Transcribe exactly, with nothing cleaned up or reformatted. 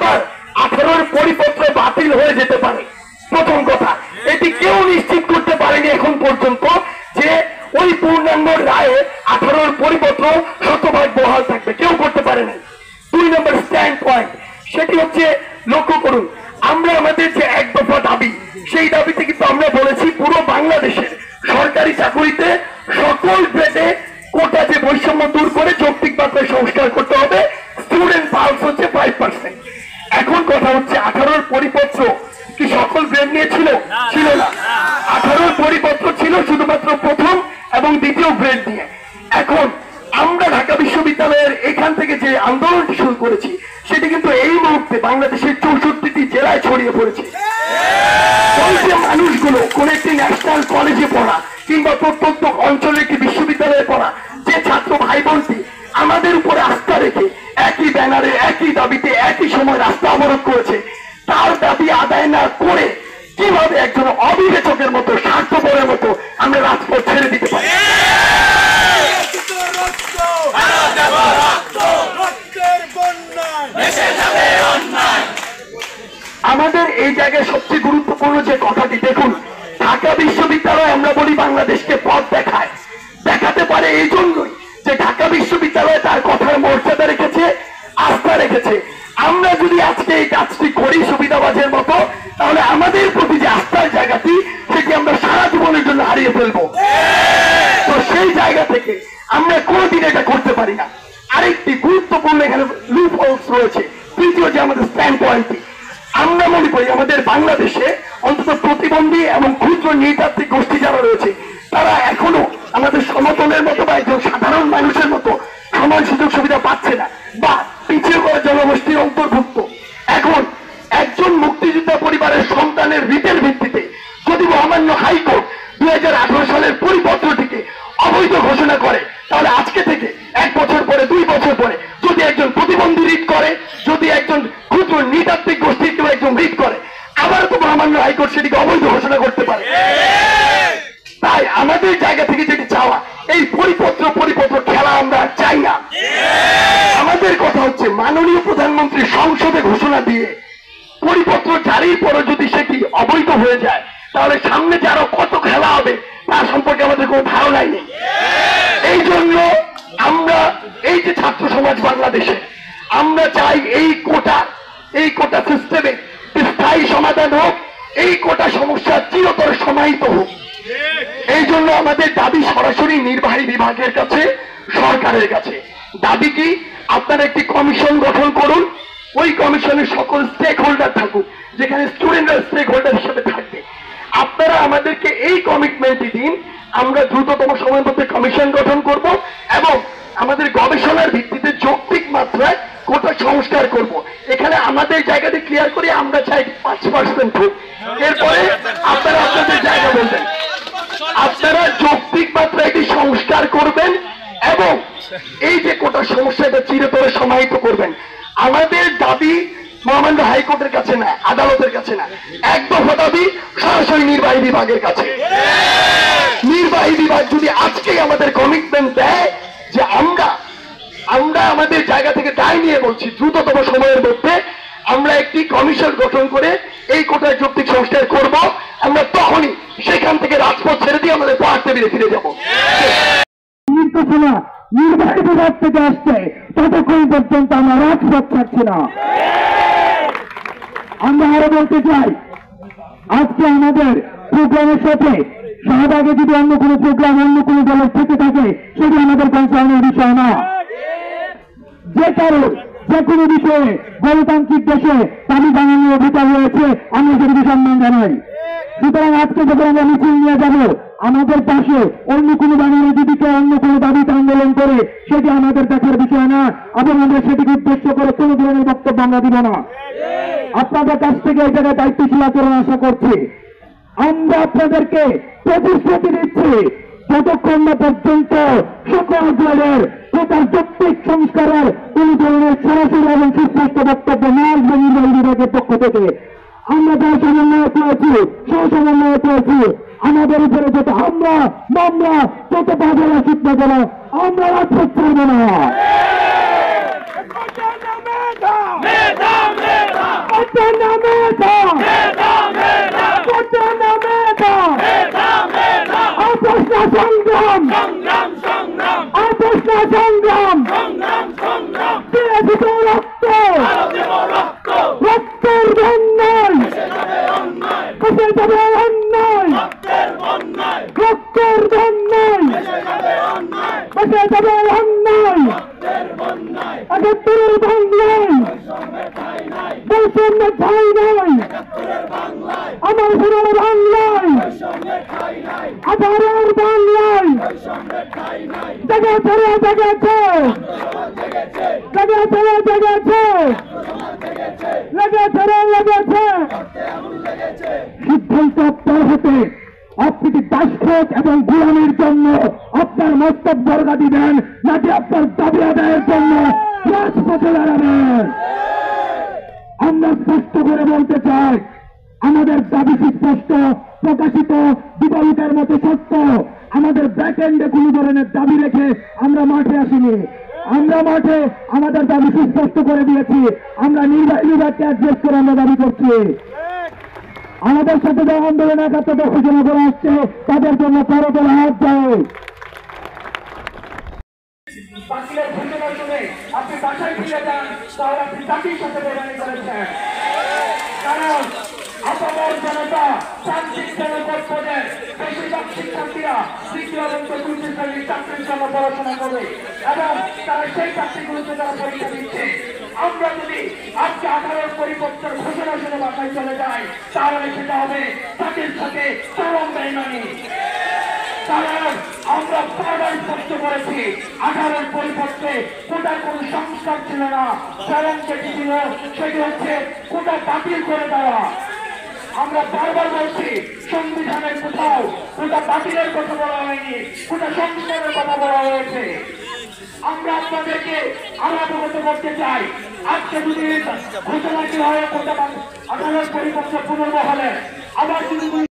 আবার আঠারোর পরিপত্র বাতিল হয়ে যেতে পারে। প্রথম কথা, এটি কেউ নিশ্চিত করতে পারেনি এখন পর্যন্ত যে ওই পূর্ণাঙ্গ রায়ে আঠারোর পরিপত্র শতভাগ বহাল থাকবে, কেউ করতে পারেনি। দুই নম্বর স্ট্যান্ড পয়েন্ট, সেটি হচ্ছে লক্ষ্য করুন, আমরা আমাদের যে এক দফা দাবি, সেই দাবিতে কিন্তু আমরা বলেছি পুরো বাংলাদেশের সরকারি চাকরিতে সকল গ্রেডে কোটা যে বৈষম্য দূর করে যৌক্তিক মাত্রায় সংস্কার করতে হবে। স্টুডেন্ট পালস হচ্ছে ফাইভ পার্সেন্ট। এখন কথা হচ্ছে আঠারোর পরিপত্র কি সকল গ্রেড নিয়ে ছিল? ছিল না। আঠারোর পরিপত্র ছিল শুধুমাত্র প্রথম এবং দ্বিতীয় গ্রেড নিয়ে। এখন আমরা ঢাকা বিশ্ববিদ্যালয়ের এখান থেকে যে আন্দোলনটি শুরু করেছি, সেটি কিন্তু এই মুহূর্তে বাংলাদেশের চৌষট্টিটি জেলায় ছড়িয়ে পড়েছে। ওই যে মানুষগুলো কোন একটি ন্যাশনাল কলেজে পড়া কিংবা প্রত্যন্ত অঞ্চলের একটি বিশ্ববিদ্যালয়ে পড়া যে ছাত্র ভাই বোনটি আমাদের উপরে আস্থা রেখে একই ব্যানারে একই দাবিতে একই সময় রাস্তা অবরোধ করেছে, তার দাবি আদায় না করে কিভাবে একজন অবিবেচকের মতো স্বার্থপরের মতো আমরা রাজপথ ছেড়ে দিতে পারি? আমাদের এই জায়গায় সবচেয়ে গুরুত্বপূর্ণ যে কথাটি, দেখুন, ঢাকা বিশ্ববিদ্যালয় আমরা বলি বাংলাদেশকে পথ দেখায়, দেখাতে পারে এই জন্যই যে ঢাকা বিশ্ববিদ্যালয় তার কথার মর্যাদা রেখেছে, আস্থা রেখেছে। আমরা যদি আজকে এই কাজটি করি সুবিধাবাজের মতো, তাহলে আমাদের প্রতি যে আস্থার জায়গাটি, সেটি আমরা সারা জীবনের জন্য হারিয়ে ফেলবো। তো সেই জায়গা থেকে আমরা কোনোদিন এটা করতে পারি না। আরেকটি গুরুত্বপূর্ণ এখানে লুপ হোলস রয়েছে। তৃতীয় যে আমাদের স্ট্যান্ড পয়েন্টটি, আমরা মনে করি আমাদের বাংলাদেশে অন্তত প্রতিবন্ধী এবং ক্ষুদ্র নৃতাত্ত্বিক গোষ্ঠী যারা রয়েছে, তারা এখনো আমাদের সমতলের মতো বা একজন সাধারণ মানুষের মতো সমান সুযোগ সুবিধা পাচ্ছে না বা পিছিয়ে পড়া জনগোষ্ঠীর অন্তর্ভুক্ত। এখন একজন মুক্তিযোদ্ধা পরিবারের সন্তানের রিটের ভিত্তিতে যদি মহামান্য হাইকোর্ট দুই হাজার আঠারো সালের পরিপত্রটিকে অবৈধ ঘোষণা করে, তাহলে আজকে থেকে এক বছর পরে, দুই বছর পরে যদি একজন প্রতিবন্ধী রিট করে, যদি একজন ক্ষুদ্র নৃতাত্ত্বিক গোষ্ঠীর কেউ একজন রিট করে, আবার তো মহামান্য হাইকোর্ট সেটিকে অবৈধ ঘোষণা করতে পারে। তাই আমাদের জায়গা থেকে যেটি চাওয়া, এই পরিপত্র পরিপত্র খেলা আমরা চাই না। আমাদের কথা হচ্ছে মাননীয় প্রধানমন্ত্রী সংসদে ঘোষণা দিয়ে পরিপত্র জারির পরে যদি সেটি অবৈধ হয়ে যায়, তাহলে সামনে যে আরো কত খেলা হবে তার সম্পর্কে আমাদের কোনো ধারণাই নেই। এই জন্য আমরা এই যে ছাত্র সমাজ বাংলাদেশে, আমরা চাই এই কোটা এই কোটা সিস্টেমে স্থায়ী সমাধান হোক, এই কোটা সমস্যা চিরতর সমাহিত হোক। এই জন্য আমাদের দাবি সরাসরি নির্বাহী বিভাগের কাছে, সরকারের কাছে। দাবি কি? আপনারা একটি কমিশন গঠন করুন, ওই কমিশনের সকল স্টেক হোল্ডার থাকুক, যেখানে স্টুডেন্টরা স্টেক হোল্ডার হিসেবে থাকবে। আপনারা আমাদেরকে এই কমিটমেন্টটি দিন, আমরা দ্রুততম সময়ের মধ্যে কমিশন গঠন করব এবং আমাদের গবেষণার ভিত্তিতে যৌক্তিক মাত্রায় কোটা সংস্কার করব। এখানে আমাদের জায়গাতে ক্লিয়ার করি, আমরা চাই পাঁচ পার্সেন্ট হোক। এরপরে আপনারা আপনাদের জায়গা বলবেন, আপনারা যৌক্তিক মাত্রায় এটি সংস্কার করবেন এবং এই যে কোটা সমস্যাটা চিরতরে সমাহিত করবেন। আমাদের দাবি মহামান্য হাইকোর্টের কাছে না, আদালতের কাছে না, এক দফা দাবি সরাসরি নির্বাহী বিভাগের কাছে। নির্বাহী বিভাগ যদি আজকেই আমাদের কমিটমেন্ট দেয় যে আমরা আমরা আমাদের জায়গা থেকে দায় নিয়ে বলছি, দ্রুততম সময়ের মধ্যে আমরা একটি কমিশন গঠন করে এই কোটার যৌক্তিক সংস্কার করব, আমরা তখনই সেখান থেকে রাজপথ ছেড়ে দিয়ে আমাদের পাহাড় টেবিলে ফিরে যাবো। নির্বাহী বিভাগ থেকে আসছে ততক্ষণ পর্যন্ত আমরা রাজপথ ছাড়ছি না। আমরা আরো বলতে চাই, আজকে আমাদের প্রোগ্রামের সাথে শাহবাগে যদি অন্য কোনো প্রোগ্রাম অন্য কোনো দলের থেকে থাকে, সেটি আমাদের কনসার্নের বিষয় না। যে কারো যে কোনো বিষয়ে গণতান্ত্রিক দেশে দাবি জানানোর অধিকার রয়েছে, আমরা সেটি সম্মান জানাই। সুতরাং আজকে যখন আমরা মিছিল নিয়ে যাব, আমাদের পাশে অন্য কোনো বাঙালি যদি কেউ অন্য কোনো দাবিতে আন্দোলন করে, সেটি আমাদের দেখার বিষয় না এবং আমরা সেটিকে উদ্দেশ্য করে কোনো ধরনের বক্তব্য আমরা দিব না। আপনাদের কাছ থেকে এই জায়গায় দায়িত্বশীল আচরণ আশা করছি। আমরা আপনাদেরকে প্রতিশ্রুতি দিচ্ছি, যতক্ষণ না পর্যন্ত সকল দলের কোটার যৌক্তিক সংস্কারের কোন ধরনের সরাসরি এবং সুস্পষ্ট বক্তব্য না আসবে নির্বাহী বিভাগের পক্ষ থেকে, আমরা যারা সমন্বয় পেয়েছি, সহসমন্বয় পেয়েছি, আমাদের উপরে যত হামলা মামলা যত বাজার আসুক না কেন, আমরা রাজপথ ছাড়ব না। কোটা নামে কোটা নামে আপোষ না সংগ্রাম আপোষ না সংগ্রাম দিয়েছি তো রক্ত রক্তের বন্যায় খসে যাবে অন্যায় রক্তের বন্যায় খসে যাবে অন্যায় একাত্তরের বাংলায় বৈষম্যের ঠাঁই নাই আমার সোনার বাংলায় আঠারোর বাংলায় জেগেছে রে জেগেছে জেগেছে রে জেগেছে লেগেছে রে লেগেছে সিদ্ধান্ত আপনার হাতে। আপনি কি দাসখোজ এবং গোলামির জন্য আপনার মস্তক বর্গা দিবেন নাকি আপনার দাবি আদায়ের জন্য রাজপথে দাঁড়াবেন? আমরা স্পষ্ট করে বলতে চাই, আমাদের দাবি স্পষ্ট, প্রকাশিত দীপাবলির মতো সত্য। আমাদের ব্যাক এন্ডে কোনো ধরনের দাবি রেখে আমরা মাঠে আসিনি। আমরা মাঠে আমাদের দাবি স্পষ্ট করে দিয়েছি। আমরা নির্বাহী বিভাগকে অ্যাডজাস্ট করে আমরা দাবি করছি। আমাদের সাথে যে আন্দোলন একাত্মতা ঘোষণা করা হচ্ছে তাদের জন্য করতল হাত যায়। বাকিলের ঘোষণা শুনে আপনি বাসায় ফিরে যান, তাহলে আপনি জাতির সাথে বেমানি করেছেন। কারণ আপামর জনতা শান্তির জনপদ পদের বেশিরভাগ শিক্ষার্থীরা তৃতীয় এবং চতুর্থ শ্রেণীর চাকরির জন্য পড়াশোনা করে এবং তারা সেই চাকরিগুলোতে তারা পরীক্ষা দিচ্ছে। আমরা যদি আজকে আঠারোর পরিবর্তন ঘোষণা শুনে বাসায় চলে যাই, তাহলে সেটা হবে জাতির সাথে চরম বেইমানি। কারণ আমরা বারবার স্পষ্ট করেছি, আঠারোর পরিবর্তে কোটার কোন সংস্কার ছিল না, বরং যেটি ছিল সেটি হচ্ছে কোটা বাতিল করে দেওয়া। আমরা বারবার বলছি, সংবিধানের কোথাও কোটা বাতিলের কথা বলা হয়নি, কোটা সংস্কারের কথা বলা হয়েছে। আমরা আপনাদেরকে আরো অবগত করতে চাই, আজকে যদি ঘোষণাটি হয় কোটা আঠারোর পরিবর্তন পুনর্বহালে, আবার যদি